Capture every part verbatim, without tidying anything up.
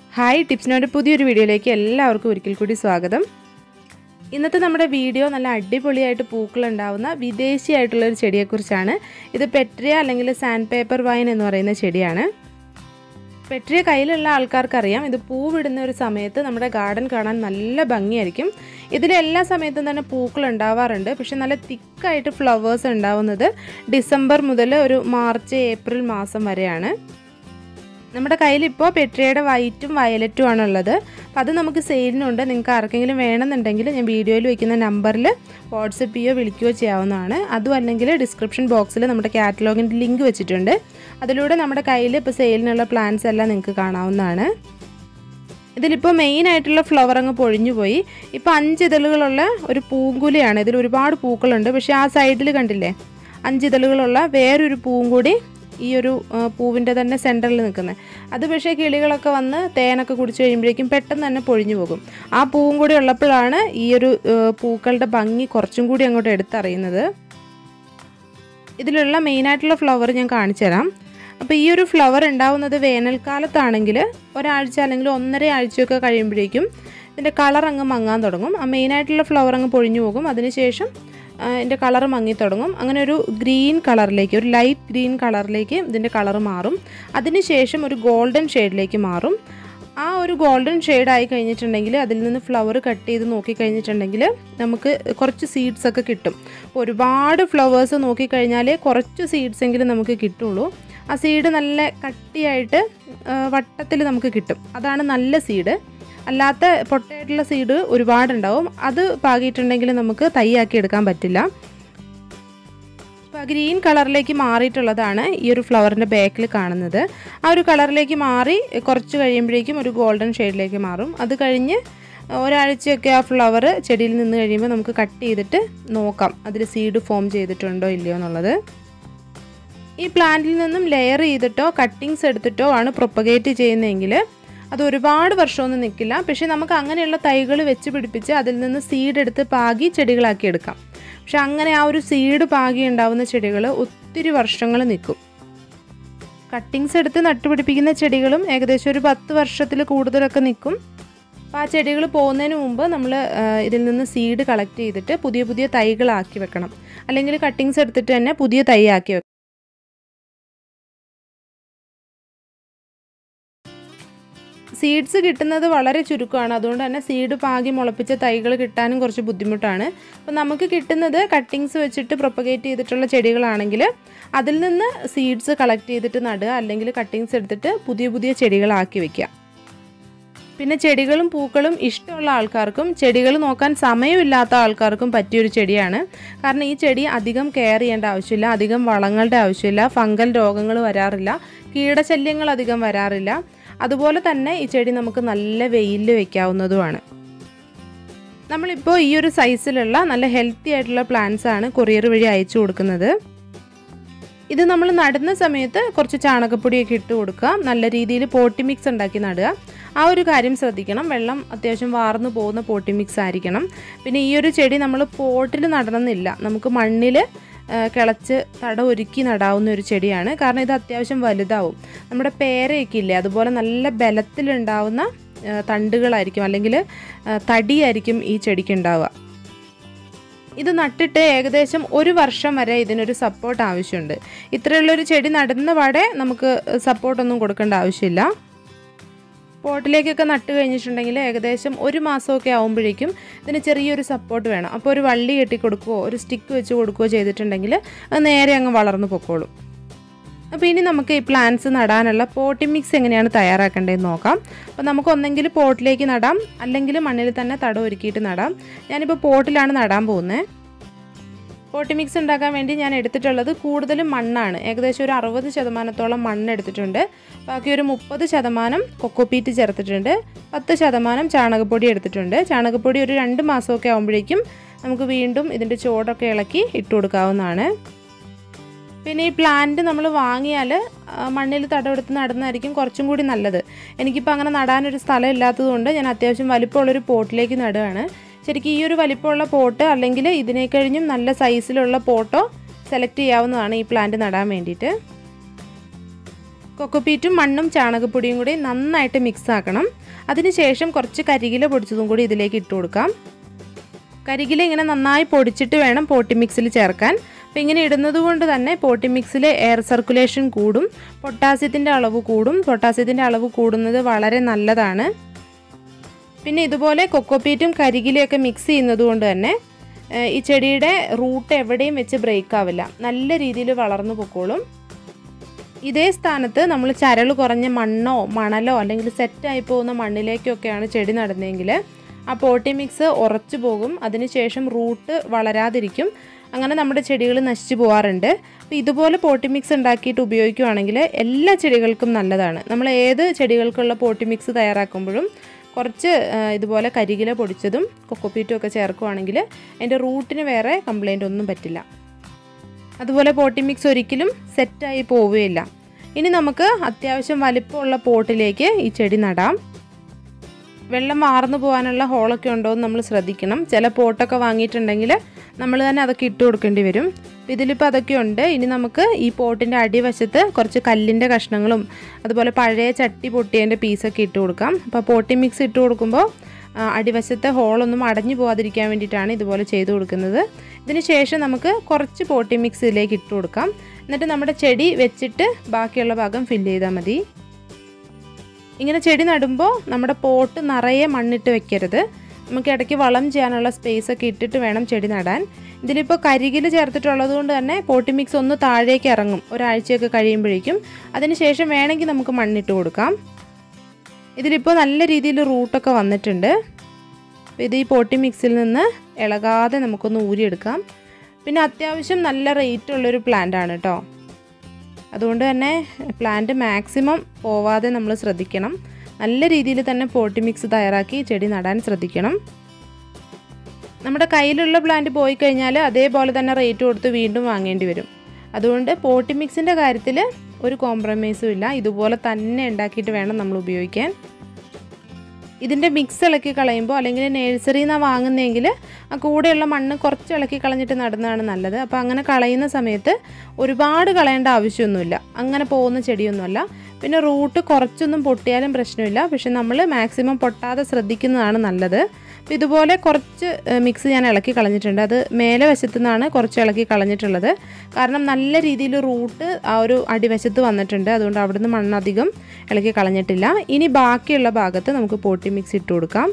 Hi ടിപ്സിനോട് പുതിയൊരു വീഡിയോയിലേക്ക് എല്ലാവർക്കും ഒരിക്കൽ കൂടി സ്വാഗതം. ഇന്നത്തെ നമ്മുടെ വീഡിയോ നല്ല അടിപൊളിയായിട്ട് പൂക്കളുണ്ടാവുന്ന വിദേശിയായിട്ടുള്ള ഒരു ചെടിയെക്കുറിച്ചാണ്. ഇത് പെട്രിയ അല്ലെങ്കിൽ സാൻഡ് പേപ്പർ വൈൻ എന്ന് പറയുന്ന ചെടിയാണ്. പെട്രിയ കയ്യിലുള്ള ആൾക്കാർക്കറിയാം, ഇത് പൂവിടുന്ന ഒരു സമയത്ത് നമ്മുടെ ഗാർഡൻ കാണാൻ നല്ല ഭംഗിയായിരിക്കും. ഇതിൽ എല്ലാ സമയത്തും തന്നെ പൂക്കൾ ഉണ്ടാവാറുണ്ട്. പക്ഷെ നല്ല തിക്കായിട്ട് ഫ്ലവേഴ്സ് ഉണ്ടാവുന്നത് ഡിസംബർ മുതൽ ഒരു മാർച്ച് ഏപ്രിൽ മാസം വരെയാണ്. നമ്മുടെ കയ്യിലിപ്പോൾ പെട്രിയയുടെ വൈറ്റും വയലറ്റും ആണുള്ളത്. അപ്പോൾ അത് നമുക്ക് സെയിലിനുണ്ട്. നിങ്ങൾക്ക് ആർക്കെങ്കിലും വേണമെന്നുണ്ടെങ്കിൽ ഞാൻ വീഡിയോയിൽ വയ്ക്കുന്ന നമ്പറിൽ വാട്സപ്പ് ചെയ്യുകയോ വിളിക്കുകയോ ചെയ്യാവുന്നതാണ്. അതും അല്ലെങ്കിൽ ഡിസ്ക്രിപ്ഷൻ ബോക്സിൽ നമ്മുടെ കാറ്റലോഗിൻ്റെ ലിങ്ക് വെച്ചിട്ടുണ്ട്. അതിലൂടെ നമ്മുടെ കയ്യിൽ ഇപ്പോൾ സെയിലിനുള്ള പ്ലാൻസ് എല്ലാം നിങ്ങൾക്ക് കാണാവുന്നതാണ്. ഇതിലിപ്പോൾ മെയിനായിട്ടുള്ള ഫ്ലവർ അങ്ങ് പൊഴിഞ്ഞു പോയി. ഇപ്പോൾ അഞ്ച് ഇതളുകളുള്ള ഒരു പൂങ്കുലയാണ്. ഇതിൽ ഒരുപാട് പൂക്കളുണ്ട്. പക്ഷേ ആ സൈഡിൽ കണ്ടില്ലേ, അഞ്ച് ഇതളുകളുള്ള വേറൊരു പൂവും കൂടി ഈ ഒരു പൂവിൻ്റെ തന്നെ സെൻറ്ററിൽ നിൽക്കുന്നത്. അത് പക്ഷേ കിളികളൊക്കെ വന്ന് തേനൊക്കെ കുടിച്ച് കഴിയുമ്പോഴേക്കും പെട്ടെന്ന് തന്നെ പൊഴിഞ്ഞു പോകും. ആ പൂവും കൂടി ഉള്ളപ്പോഴാണ് ഈ ഒരു പൂക്കളുടെ ഭംഗി കുറച്ചും കൂടി അങ്ങോട്ട് എടുത്തറിയുന്നത്. ഇതിലുള്ള മെയിനായിട്ടുള്ള ഫ്ലവർ ഞാൻ കാണിച്ചു തരാം. അപ്പോൾ ഈ ഒരു ഫ്ലവർ ഉണ്ടാവുന്നത് വേനൽക്കാലത്താണെങ്കിൽ ഒരാഴ്ച അല്ലെങ്കിൽ ഒന്നര ആഴ്ചയൊക്കെ കഴിയുമ്പോഴേക്കും ഇതിൻ്റെ കളർ അങ്ങ് മങ്ങാൻ തുടങ്ങും. ആ മെയിനായിട്ടുള്ള ഫ്ലവർ അങ്ങ് പൊഴിഞ്ഞു പോകും. അതിനുശേഷം ഇതിൻ്റെ കളർ മങ്ങി തുടങ്ങും. അങ്ങനെ ഒരു ഗ്രീൻ കളറിലേക്ക്, ഒരു ലൈറ്റ് ഗ്രീൻ കളറിലേക്ക് ഇതിൻ്റെ കളർ മാറും. അതിനുശേഷം ഒരു ഗോൾഡൻ ഷെയ്ഡിലേക്ക് മാറും. ആ ഒരു ഗോൾഡൻ ഷെയ്ഡായി കഴിഞ്ഞിട്ടുണ്ടെങ്കിൽ അതിൽ നിന്ന് ഫ്ലവർ കട്ട് ചെയ്ത് നോക്കിക്കഴിഞ്ഞിട്ടുണ്ടെങ്കിൽ നമുക്ക് കുറച്ച് സീഡ്സൊക്കെ കിട്ടും. ഒരുപാട് ഫ്ലവേഴ്സ് നോക്കിക്കഴിഞ്ഞാൽ കുറച്ച് സീഡ്സ് എങ്കിലും നമുക്ക് കിട്ടുള്ളൂ. ആ സീഡ് നല്ല കട്ടിയായിട്ട് വട്ടത്തിൽ നമുക്ക് കിട്ടും. അതാണ് നല്ല സീഡ്. അല്ലാത്ത പൊട്ടയായിട്ടുള്ള സീഡ് ഒരുപാടുണ്ടാവും. അത് പാകിയിട്ടുണ്ടെങ്കിൽ നമുക്ക് തൈയാക്കി എടുക്കാൻ പറ്റില്ല. ഇപ്പോൾ ഗ്രീൻ കളറിലേക്ക് മാറിയിട്ടുള്ളതാണ് ഈ ഒരു ഫ്ലവറിൻ്റെ ബാക്കിൽ കാണുന്നത്. ആ ഒരു കളറിലേക്ക് മാറി കുറച്ച് കഴിയുമ്പോഴേക്കും ഒരു ഗോൾഡൻ ഷെയ്ഡിലേക്ക് മാറും. അത് കഴിഞ്ഞ് ഒരാഴ്ചയൊക്കെ ആ ഫ്ലവർ ചെടിയിൽ നിന്ന് കഴിയുമ്പോൾ നമുക്ക് കട്ട് ചെയ്തിട്ട് നോക്കാം അതിൽ സീഡ് ഫോം ചെയ്തിട്ടുണ്ടോ ഇല്ലയോ എന്നുള്ളത്. ഈ പ്ലാന്റിൽ നിന്നും ലെയർ ചെയ്തിട്ടോ കട്ടിങ്സ് എടുത്തിട്ടോ ആണ് പ്രൊപ്പഗേറ്റ് ചെയ്യുന്നതെങ്കിൽ അത് ഒരുപാട് വർഷമൊന്നും നിൽക്കില്ല. പക്ഷേ നമുക്ക് അങ്ങനെയുള്ള തൈകൾ വെച്ച് പിടിപ്പിച്ച് അതിൽ നിന്ന് സീഡ് എടുത്ത് പാകി ചെടികളാക്കി എടുക്കാം. പക്ഷെ അങ്ങനെ ആ ഒരു സീഡ് പാകി ഉണ്ടാവുന്ന ചെടികൾ ഒത്തിരി വർഷങ്ങൾ നിൽക്കും. കട്ടിങ്സ് എടുത്ത് നട്ടുപിടിപ്പിക്കുന്ന ചെടികളും ഏകദേശം ഒരു പത്ത് വർഷത്തിൽ കൂടുതലൊക്കെ നിൽക്കും. അപ്പോൾ ആ ചെടികൾ പോകുന്നതിന് മുമ്പ് നമ്മൾ ഇതിൽ നിന്ന് സീഡ് കളക്ട് ചെയ്തിട്ട് പുതിയ പുതിയ തൈകളാക്കി വെക്കണം. അല്ലെങ്കിൽ കട്ടിങ്സ് എടുത്തിട്ട് തന്നെ പുതിയ തൈ ആക്കി വെക്കണം. സീഡ്സ് കിട്ടുന്നത് വളരെ ചുരുക്കമാണ്. അതുകൊണ്ട് തന്നെ സീഡ് പാകി മുളപ്പിച്ച തൈകൾ കിട്ടാനും കുറച്ച് ബുദ്ധിമുട്ടാണ്. അപ്പോൾ നമുക്ക് കിട്ടുന്നത് കട്ടിങ്സ് വെച്ചിട്ട് പ്രൊപ്പഗേറ്റ് ചെയ്തിട്ടുള്ള ചെടികളാണെങ്കിൽ അതിൽ നിന്ന് സീഡ്സ് കളക്ട് ചെയ്തിട്ട് നടുക, അല്ലെങ്കിൽ കട്ടിങ്സ് എടുത്തിട്ട് പുതിയ പുതിയ ചെടികളാക്കി വയ്ക്കുക. പിന്നെ ചെടികളും പൂക്കളും ഇഷ്ടമുള്ള ആൾക്കാർക്കും ചെടികൾ നോക്കാൻ സമയമില്ലാത്ത ആൾക്കാർക്കും പറ്റിയൊരു ചെടിയാണ്. കാരണം ഈ ചെടി അധികം കെയർ ചെയ്യേണ്ട ആവശ്യമില്ല, അധികം വളങ്ങളുടെ ആവശ്യമില്ല, ഫംഗൽ രോഗങ്ങൾ വരാറില്ല, കീടശല്യങ്ങൾ അധികം വരാറില്ല. അതുപോലെ തന്നെ ഈ ചെടി നമുക്ക് നല്ല വെയിലിൽ വെക്കാവുന്നതുമാണ്. നമ്മളിപ്പോൾ ഈ ഒരു സൈസിലുള്ള നല്ല ഹെൽത്തി ആയിട്ടുള്ള പ്ലാന്റ്സ് ആണ് കൊറിയർ വഴി അയച്ചു കൊടുക്കുന്നത്. ഇത് നമ്മൾ നടുന്ന സമയത്ത് കുറച്ച് ചാണകപ്പൊടിയൊക്കെ ഇട്ട് കൊടുക്കുക. നല്ല രീതിയിൽ പോട്ടി മിക്സ് ഉണ്ടാക്കി നടുക. ആ ഒരു കാര്യം ശ്രദ്ധിക്കണം. വെള്ളം അത്യാവശ്യം വാർന്നു പോകുന്ന പോട്ടി മിക്സ് ആയിരിക്കണം. പിന്നെ ഈ ഒരു ചെടി നമ്മൾ പോട്ടിൽ നടണമെന്നില്ല, നമുക്ക് മണ്ണിൽ കിളച്ച് തട ഒരുക്കി നടാവുന്ന ഒരു ചെടിയാണ്. കാരണം ഇത് അത്യാവശ്യം വലുതാവും. നമ്മുടെ പേരയൊക്കെ ഇല്ലേ, അതുപോലെ നല്ല ബലത്തിലുണ്ടാവുന്ന തണ്ടുകളായിരിക്കും, അല്ലെങ്കിൽ തടിയായിരിക്കും ഈ ചെടിക്ക് ഉണ്ടാവുക. ഇത് നട്ടിട്ട് ഏകദേശം ഒരു വർഷം വരെ ഇതിനൊരു സപ്പോർട്ട് ആവശ്യമുണ്ട്. ഇത്രയുള്ളൊരു ചെടി നടുന്ന പാടെ നമുക്ക് സപ്പോർട്ടൊന്നും കൊടുക്കേണ്ട ആവശ്യമില്ല. പോട്ടിലേക്കൊക്കെ നട്ട് കഴിഞ്ഞിട്ടുണ്ടെങ്കിൽ ഏകദേശം ഒരു മാസമൊക്കെ ആകുമ്പോഴേക്കും ഇതിന് ചെറിയൊരു സപ്പോർട്ട് വേണം. അപ്പോൾ ഒരു വള്ളി കെട്ടി കൊടുക്കുകയോ ഒരു സ്റ്റിക്ക് വെച്ച് കൊടുക്കുകയോ ചെയ്തിട്ടുണ്ടെങ്കിൽ അത് നേരെ അങ്ങ് വളർന്നു പൊക്കോളും. അപ്പോൾ ഇനി നമുക്ക് ഈ പ്ലാന്റ്സ് നടാനുള്ള പോട്ടി മിക്സ് എങ്ങനെയാണ് തയ്യാറാക്കേണ്ടതെന്ന് നോക്കാം. അപ്പോൾ നമുക്ക് ഒന്നെങ്കിൽ പോട്ടിലേക്ക് നടാം, അല്ലെങ്കിൽ മണ്ണിൽ തന്നെ തട ഒരുക്കിയിട്ട് നടാം. ഞാനിപ്പോൾ പോട്ടിലാണ് നടാൻ പോകുന്നത്. പോട്ടി മിക്സ് ഉണ്ടാക്കാൻ വേണ്ടി ഞാൻ എടുത്തിട്ടുള്ളത് കൂടുതലും മണ്ണാണ്. ഏകദേശം ഒരു അറുപത് ശതമാനത്തോളം മണ്ണ് എടുത്തിട്ടുണ്ട്. ബാക്കി ഒരു മുപ്പത് ശതമാനം കൊക്കോപീറ്റ് ചേർത്തിട്ടുണ്ട്. പത്ത് ശതമാനം ചാണകപ്പൊടി എടുത്തിട്ടുണ്ട്. ചാണകപ്പൊടി ഒരു രണ്ട് മാസമൊക്കെ ആകുമ്പോഴേക്കും നമുക്ക് വീണ്ടും ഇതിൻ്റെ ചോടൊക്കെ ഇളക്കി ഇട്ട് കൊടുക്കാവുന്നതാണ്. പിന്നെ ഈ പ്ലാന്റ് നമ്മൾ വാങ്ങിയാൽ മണ്ണിൽ തടവെടുത്ത് നടുന്നതായിരിക്കും കുറച്ചും കൂടി നല്ലത്. എനിക്കിപ്പോൾ അങ്ങനെ നടാനൊരു സ്ഥലം ഇല്ലാത്തതുകൊണ്ട് ഞാൻ അത്യാവശ്യം വലിപ്പമുള്ളൊരു പോട്ടിലേക്ക് നടുകയാണ്. ശരിക്കും ഈ ഒരു വലിപ്പമുള്ള പോട്ട് അല്ലെങ്കിൽ ഇതിനെ കഴിഞ്ഞും നല്ല സൈസിലുള്ള പോട്ടോ സെലക്ട് ചെയ്യാവുന്നതാണ് ഈ പ്ലാന്റ് നടാൻ വേണ്ടിയിട്ട്. കൊക്കോപീറ്റും മണ്ണും ചാണകപ്പൊടിയും കൂടി നന്നായിട്ട് മിക്സ് ആക്കണം. അതിനുശേഷം കുറച്ച് കരികില പൊടിച്ചതും കൂടി ഇതിലേക്ക് ഇട്ട് കൊടുക്കാം. കരികില ഇങ്ങനെ നന്നായി പൊടിച്ചിട്ട് വേണം പോട്ടി മിക്സിൽ ചേർക്കാൻ. അപ്പോൾ ഇങ്ങനെ ഇടുന്നത് കൊണ്ട് തന്നെ പോട്ടി മിക്സിൽ എയർ സർക്കുലേഷൻ കൂടും, പൊട്ടാസ്യത്തിൻ്റെ അളവ് കൂടും. പൊട്ടാസ്യത്തിൻ്റെ അളവ് കൂടുന്നത് വളരെ നല്ലതാണ്. പിന്നെ ഇതുപോലെ കൊക്കോപീറ്റും കരികിലയൊക്കെ മിക്സ് ചെയ്യുന്നത് കൊണ്ട് തന്നെ ഈ ചെടിയുടെ റൂട്ട് എവിടെയും വെച്ച് ബ്രേക്ക് ആവില്ല, നല്ല രീതിയിൽ വളർന്നു പൊക്കോളും. ഇതേ സ്ഥാനത്ത് നമ്മൾ ചരൽ കുറഞ്ഞ മണ്ണോ മണലോ അല്ലെങ്കിൽ സെറ്റായി പോകുന്ന മണ്ണിലേക്കൊക്കെയാണ് ചെടി നടുന്നതെങ്കിൽ ആ പോട്ടി മിക്സ് ഉറച്ചു പോകും, അതിനുശേഷം റൂട്ട് വളരാതിരിക്കും. അങ്ങനെ നമ്മുടെ ചെടികൾ നശിച്ചു പോകാറുണ്ട്. അപ്പോൾ ഇതുപോലെ പോട്ടി മിക്സ് ഉണ്ടാക്കിയിട്ട് ഉപയോഗിക്കുകയാണെങ്കിൽ എല്ലാ ചെടികൾക്കും നല്ലതാണ്. നമ്മൾ ഏത് ചെടികൾക്കുള്ള പോട്ടി മിക്സ് തയ്യാറാക്കുമ്പോഴും കുറച്ച് ഇതുപോലെ കരികില പൊടിച്ചതും കൊക്കോപീറ്റും ഒക്കെ ചേർക്കുകയാണെങ്കിൽ അതിൻ്റെ റൂട്ടിന് വേറെ കംപ്ലൈൻ്റ് ഒന്നും പറ്റില്ല. അതുപോലെ പോട്ടി മിക്സ് ഒരിക്കലും സെറ്റായി പോവുകയില്ല. ഇനി നമുക്ക് അത്യാവശ്യം വലിപ്പമുള്ള പോട്ടിലേക്ക് ഈ ചെടി നടാം. വെള്ളം വാർന്നു പോകാനുള്ള ഹോളൊക്കെ ഉണ്ടോ എന്ന് നമ്മൾ ശ്രദ്ധിക്കണം. ചില പോട്ടൊക്കെ വാങ്ങിയിട്ടുണ്ടെങ്കിൽ നമ്മൾ തന്നെ അതൊക്കെ ഇട്ട് കൊടുക്കേണ്ടി വരും. ഇതിലിപ്പോൾ അതൊക്കെ ഉണ്ട്. ഇനി നമുക്ക് ഈ പോട്ടിൻ്റെ അടിവശത്ത് കുറച്ച് കല്ലിൻ്റെ കഷ്ണങ്ങളും അതുപോലെ പഴയ ചട്ടി പൊട്ടിയതിൻ്റെ പീസൊക്കെ ഇട്ട് കൊടുക്കാം. അപ്പോൾ പോട്ടി മിക്സ് ഇട്ട് കൊടുക്കുമ്പോൾ അടിവശത്തെ ഹോളൊന്നും അടഞ്ഞു പോകാതിരിക്കാൻ വേണ്ടിയിട്ടാണ് ഇതുപോലെ ചെയ്ത് കൊടുക്കുന്നത്. ഇതിന് ശേഷം നമുക്ക് കുറച്ച് പോട്ടി മിക്സ് ഇതിലേക്ക് ഇട്ട് കൊടുക്കാം. എന്നിട്ട് നമ്മുടെ ചെടി വെച്ചിട്ട് ബാക്കിയുള്ള ഭാഗം ഫില്ല് ചെയ്താൽ മതി. ഇങ്ങനെ ചെടി നടുമ്പോൾ നമ്മുടെ പോട്ട് നിറയെ മണ്ണിട്ട് വെക്കരുത്. നമുക്ക് ഇടയ്ക്ക് വളം ചെയ്യാനുള്ള സ്പേസൊക്കെ ഇട്ടിട്ട് വേണം ചെടി നടാൻ. ഇതിലിപ്പോൾ കരികിൽ ചേർത്തിട്ടുള്ളത് കൊണ്ട് തന്നെ പോട്ടി മിക്സ് ഒന്ന് താഴേക്ക് ഇറങ്ങും ഒരാഴ്ചയൊക്കെ കഴിയുമ്പോഴേക്കും. അതിനുശേഷം വേണമെങ്കിൽ നമുക്ക് മണ്ണിട്ട് കൊടുക്കാം. ഇതിലിപ്പോൾ നല്ല രീതിയിൽ റൂട്ടൊക്കെ വന്നിട്ടുണ്ട്. ഇത് ഈ പോട്ടി മിക്സിൽ നിന്ന് ഇളകാതെ നമുക്കൊന്ന് ഊരിയെടുക്കാം. പിന്നെ അത്യാവശ്യം നല്ല റേറ്റ് ഉള്ളൊരു പ്ലാന്റാണ് കേട്ടോ. അതുകൊണ്ട് തന്നെ പ്ലാന്റ് മാക്സിമം പോവാതെ നമ്മൾ ശ്രദ്ധിക്കണം. നല്ല രീതിയിൽ തന്നെ പോട്ടി മിക്സ് തയ്യാറാക്കി ചെടി നടാൻ ശ്രദ്ധിക്കണം. നമ്മുടെ കയ്യിലുള്ള പ്ലാന്റ് പോയി കഴിഞ്ഞാൽ അതേപോലെ തന്നെ റേറ്റ് കൊടുത്ത് വീണ്ടും വാങ്ങേണ്ടി വരും. അതുകൊണ്ട് പോട്ടി മിക്സിൻ്റെ കാര്യത്തിൽ ഒരു കോംപ്രമൈസും ഇല്ല. ഇതുപോലെ തന്നെ ഉണ്ടാക്കിയിട്ട് വേണം നമ്മൾ ഉപയോഗിക്കാൻ. ഇതിൻ്റെ മിക്സ് ഇളക്കി കളയുമ്പോൾ അല്ലെങ്കിൽ നഴ്സറിയിൽ നിന്നാണ് വാങ്ങുന്നതെങ്കിൽ ആ കൂടെയുള്ള മണ്ണ് കുറച്ച് ഇളക്കി കളഞ്ഞിട്ട് നടുന്നതാണ് നല്ലത്. അപ്പോൾ അങ്ങനെ കളയുന്ന സമയത്ത് ഒരുപാട് കളയേണ്ട ആവശ്യമൊന്നുമില്ല, അങ്ങനെ പോകുന്ന ചെടിയൊന്നുമല്ല. പിന്നെ റൂട്ട് കുറച്ചൊന്നും പൊട്ടിയാലും പ്രശ്നമില്ല, പക്ഷെ നമ്മൾ മാക്സിമം പൊട്ടാതെ ശ്രദ്ധിക്കുന്നതാണ് നല്ലത്. അപ്പോൾ ഇതുപോലെ കുറച്ച് മിക്സ് ഞാൻ ഇളക്കി കളഞ്ഞിട്ടുണ്ട്. അത് മേലെ വശത്തു നിന്നാണ് കുറച്ച് ഇളക്കി കളഞ്ഞിട്ടുള്ളത്. കാരണം നല്ല രീതിയിൽ റൂട്ട് ആ ഒരു അടിവശത്ത് വന്നിട്ടുണ്ട്. അതുകൊണ്ട് അവിടുന്ന് മണ്ണധികം ഇളക്കി കളഞ്ഞിട്ടില്ല. ഇനി ബാക്കിയുള്ള ഭാഗത്ത് നമുക്ക് പോട്ടി മിക്സ് ഇട്ട് കൊടുക്കാം.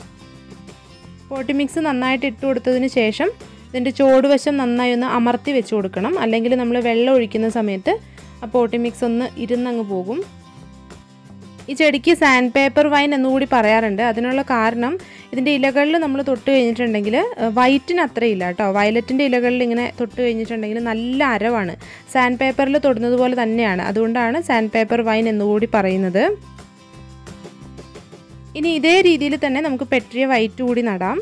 പോട്ടി മിക്സ് നന്നായിട്ട് ഇട്ട് കൊടുത്തതിന് ശേഷം ഇതിൻ്റെ ചുവടുവശം നന്നായി ഒന്ന് അമർത്തി വെച്ച് കൊടുക്കണം. അല്ലെങ്കിൽ നമ്മൾ വെള്ളം ഒഴിക്കുന്ന സമയത്ത് ആ പോട്ടി മിക്സ് ഒന്ന് ഇരുന്നങ്ങ് പോകും. ഈ ചെടിക്ക് സാൻഡ് പേപ്പർ വൈൻ എന്നുകൂടി പറയാറുണ്ട്. അതിനുള്ള കാരണം ഇതിൻ്റെ ഇലകളിൽ നമ്മൾ തൊട്ട് കഴിഞ്ഞിട്ടുണ്ടെങ്കിൽ വൈറ്റിന് അത്രയില്ല കേട്ടോ. വയലറ്റിൻ്റെ ഇലകളിൽ ഇങ്ങനെ തൊട്ട് കഴിഞ്ഞിട്ടുണ്ടെങ്കിൽ നല്ല അരവാണ്. സാൻഡ് പേപ്പറിൽ തൊടുന്നത് പോലെ തന്നെയാണ്. അതുകൊണ്ടാണ് സാൻഡ് പേപ്പർ വൈൻ എന്നുകൂടി പറയുന്നത്. ഇനി ഇതേ രീതിയിൽ തന്നെ നമുക്ക് പെട്രിയ വൈറ്റ് കൂടി നടാം.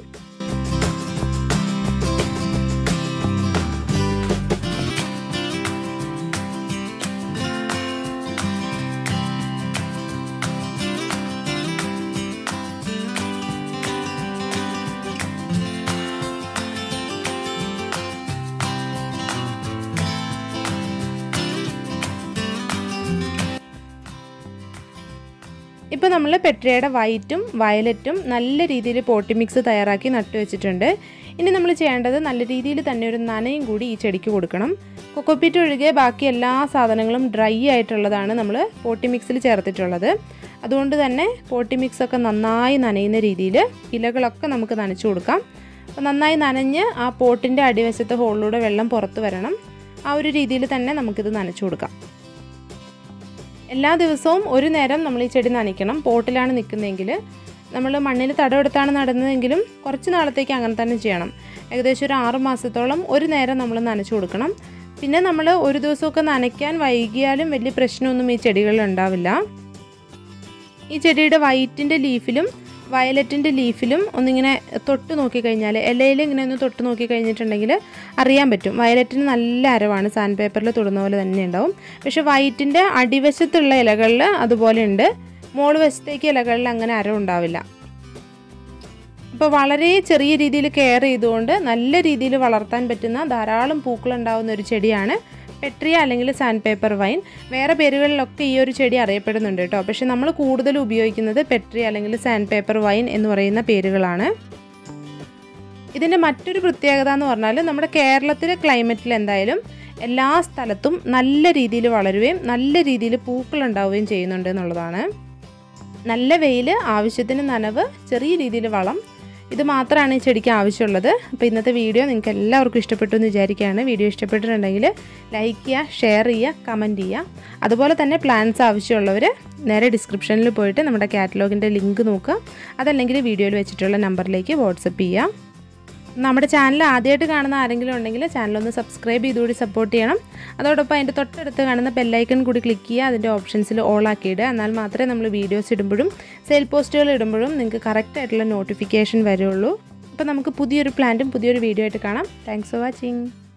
ഇപ്പോൾ നമ്മൾ പെട്രിയയുടെ വൈറ്റും വയലറ്റും നല്ല രീതിയിൽ പോട്ടി മിക്സ് തയ്യാറാക്കി നട്ടു വെച്ചിട്ടുണ്ട്. ഇനി നമ്മൾ ചെയ്യേണ്ടത് നല്ല രീതിയിൽ തന്നെ ഒരു നനയും കൂടി ഈ ചെടിക്ക് കൊടുക്കണം. കൊക്കോപീറ്റ് ഒഴികെ ബാക്കി എല്ലാ സാധനങ്ങളും ഡ്രൈ ആയിട്ടുള്ളതാണ് നമ്മൾ പോട്ടി മിക്സിൽ ചേർത്തിട്ടുള്ളത്. അതുകൊണ്ട് തന്നെ പോട്ടി മിക്സൊക്കെ നന്നായി നനയുന്ന രീതിയിൽ ഇലകളൊക്കെ നമുക്ക് നനച്ചു കൊടുക്കാം. അപ്പോൾ നന്നായി നനഞ്ഞ് ആ പോട്ടിൻ്റെ അടിവശത്തെ ഹോളിലൂടെ വെള്ളം പുറത്ത് വരണം. ആ ഒരു രീതിയിൽ തന്നെ നമുക്കിത് നനച്ചു കൊടുക്കാം. എല്ലാ ദിവസവും ഒരു നേരം നമ്മൾ ഈ ചെടി നനയ്ക്കണം. പോട്ടിലാണ് നിൽക്കുന്നതെങ്കിൽ നമ്മൾ മണ്ണിൽ തടമെടുത്താണ് നടുന്നതെങ്കിലും കുറച്ച് നാളത്തേക്ക് അങ്ങനെ തന്നെ ചെയ്യണം. ഏകദേശം ഒരു ആറ് മാസത്തോളം ഒരു നേരം നമ്മൾ നനച്ചു കൊടുക്കണം. പിന്നെ നമ്മൾ ഒരു ദിവസമൊക്കെ നനയ്ക്കാൻ വൈകിയാലും വലിയ പ്രശ്നമൊന്നും ഈ ചെടികളിൽ ഉണ്ടാവില്ല. ഈ ചെടിയുടെ വൈറ്റിൻ്റെ ലീഫിലും വയലറ്റിൻ്റെ ലീഫിലും ഒന്നിങ്ങനെ തൊട്ട് നോക്കിക്കഴിഞ്ഞാൽ ഇലയിൽ ഇങ്ങനെ ഒന്ന് തൊട്ട് നോക്കി കഴിഞ്ഞിട്ടുണ്ടെങ്കിൽ അറിയാൻ പറ്റും. വയലറ്റിന് നല്ല അരവാണ്, സാൻഡ് പേപ്പറിൽ തൊടുന്ന പോലെ തന്നെ ഉണ്ടാവും. പക്ഷേ വൈറ്റിൻ്റെ അടിവശത്തുള്ള ഇലകളിൽ അതുപോലെ ഉണ്ട്. മോൾ വശത്തേക്ക് ഇലകളിൽ അങ്ങനെ അരവുണ്ടാവില്ല. അപ്പോൾ വളരെ ചെറിയ രീതിയിൽ കെയർ ചെയ്തുകൊണ്ട് നല്ല രീതിയിൽ വളർത്താൻ പറ്റുന്ന ധാരാളം പൂക്കളുണ്ടാകുന്ന ഒരു ചെടിയാണ് പെട്രിയ അല്ലെങ്കിൽ സാൻഡ് പേപ്പർ വൈൻ. വേറെ പേരുകളിലൊക്കെ ഈ ഒരു ചെടി അറിയപ്പെടുന്നുണ്ട് കേട്ടോ. പക്ഷേ നമ്മൾ കൂടുതൽ ഉപയോഗിക്കുന്നത് പെട്രിയ അല്ലെങ്കിൽ സാൻഡ് പേപ്പർ വൈൻ എന്ന് പറയുന്ന പേരുകളാണ്. ഇതിൻ്റെ മറ്റൊരു പ്രത്യേകത എന്ന് പറഞ്ഞാൽ നമ്മുടെ കേരളത്തിലെ ക്ലൈമറ്റിൽ എന്തായാലും എല്ലാ സ്ഥലത്തും നല്ല രീതിയിൽ വളരുകയും നല്ല രീതിയിൽ പൂക്കൾ ഉണ്ടാവുകയും ചെയ്യുന്നുണ്ട് എന്നുള്ളതാണ്. നല്ല വെയിൽ, ആവശ്യത്തിന് നനവ്, ചെറിയ രീതിയിൽ വളം, ഇത് മാത്രമാണ് ഈ ചെടിക്ക് ആവശ്യമുള്ളത്. അപ്പോൾ ഇന്നത്തെ വീഡിയോ നിങ്ങൾക്ക് എല്ലാവർക്കും ഇഷ്ടപ്പെട്ടു എന്ന് വിചാരിക്കുകയാണ്. വീഡിയോ ഇഷ്ടപ്പെട്ടിട്ടുണ്ടെങ്കിൽ ലൈക്ക് ചെയ്യുക, ഷെയർ ചെയ്യുക, കമൻറ്റ് ചെയ്യുക. അതുപോലെ തന്നെ പ്ലാൻസ് ആവശ്യമുള്ളവർ നേരെ ഡിസ്ക്രിപ്ഷനിൽ പോയിട്ട് നമ്മുടെ കാറ്റലോഗിൻ്റെ ലിങ്ക് നോക്കുക. അതല്ലെങ്കിൽ വീഡിയോയിൽ വെച്ചിട്ടുള്ള നമ്പറിലേക്ക് വാട്സപ്പ് ചെയ്യാം. നമ്മുടെ ചാനൽ ആദ്യമായിട്ട് കാണുന്ന ആരെങ്കിലും ഉണ്ടെങ്കിൽ ചാനലൊന്ന് സബ്സ്ക്രൈബ് ചെയ്തുകൂടി സപ്പോർട്ട് ചെയ്യണം. അതോടൊപ്പം അതിൻ്റെ തൊട്ടടുത്ത് കാണുന്ന ബെല്ലൈക്കൺ കൂടി ക്ലിക്ക് ചെയ്യുക. അതിൻ്റെ ഓപ്ഷൻസിൽ ഓൾ ആക്കിയിടുക. എന്നാൽ മാത്രമേ നമ്മൾ വീഡിയോസ് ഇടുമ്പോഴും സെയിൽ പോസ്റ്റുകൾ ഇടുമ്പോഴും നിങ്ങൾക്ക് കറക്റ്റായിട്ടുള്ള നോട്ടിഫിക്കേഷൻ വരുള്ളൂ. അപ്പോൾ നമുക്ക് പുതിയൊരു പ്ലാന്റും പുതിയൊരു വീഡിയോ ആയിട്ട് കാണാം. Thanks for watching.